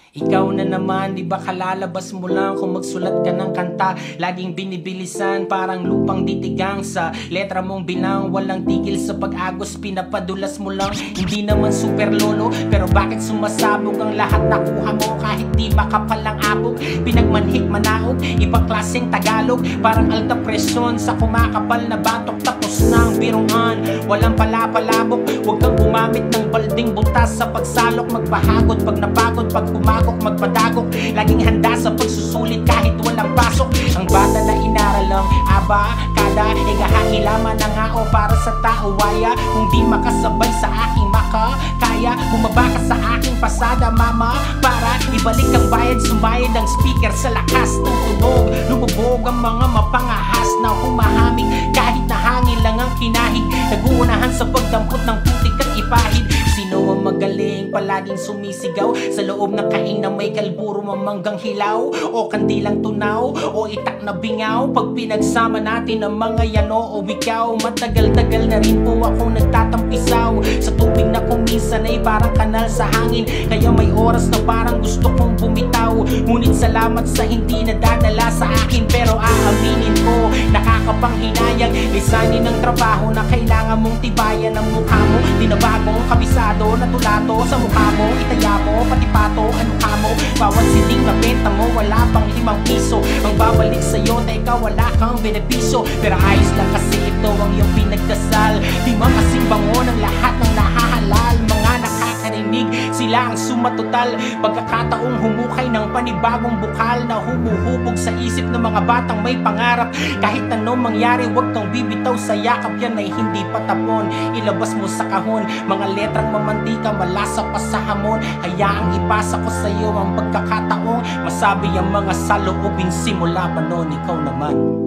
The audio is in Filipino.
Ikaw na naman, di ba kalalabas mo lang kung magsulat ka ng kanta? Laging binibilisan, parang lupang ditigang. Sa letra mong bilang, walang tigil sa pag-agos. Pinapadulas mo lang, hindi naman super lolo. Pero bakit sumasabog ang lahat nakuha mo? Kahit di makapalang abog, pinagmanhik manaog, ibang klaseng Tagalog. Parang alta presyon sa kumakapal na batok. Tapos na ang biruan, walang palapalabok. Huwag kang gumamit ng balding butas sa pagsalok. Magpahagod pag napagod, pag magpadagok, laging handa sa pagsusulit kahit walang pasok. Ang bata na inaral lang, aba, kada igahakilaman na nga o para sa tao waya. Kung di makasabay sa aking makakaya, bumaba ka sa aking pasada mama, para ibalik ang bayad. Sumayad ang speaker sa lakas ng tunog. Lumubog ang mga mapangahas na humahamig. Kahit na hangin lang ang kinahig, naguunahan sa pagdampot ng putik at ipahid. Sino ang magaling, palaging sumisigaw sa loob ng kain na may kalburo mamanggang hilaw, o kandilang tunaw, o itak na bingaw? Pag pinagsama natin ang mga yano o ikaw, matagal-tagal na rin po akong nagtatampisaw sa tubig na kung minsan ay parang kanal sa hangin. Kaya may oras na parang gusto kong bumitaw. Ngunit salamat sa hindi nadadala sa akin. Pero aaminin ko, nakakapanghinayang lisanin ng trabaho na kailangan mong tibayan ang mukha mo. Di na bagong kabisado na tulato sa mukha mo. Itaya mo, pati pato, ano ka mo? Bawat siting na benta mo, wala pang 5 piso ang babalik sa'yo, teka wala kang benepisyo. Pero ayos lang kasi ito ang iyong pinagdasal. Di man kasing bango ng lahat ng nahahalal. Mga nakakarinig, sila ang sumatotal. Pagkakataong humukay ng panibagong bukal na humuhubog sa isip ng mga batang may pangarap. Kahit anong mangyari, huwag kang bibitaw sa yakap. Yan ay hindi patapon, ilabas mo sa kahon. Mga letrang mamantika, malasa pa sa hamon. Hayaang ipasa ko sa iyo ang pagkakataong masabi ang mga saloobin simula pa noon. Ikaw naman.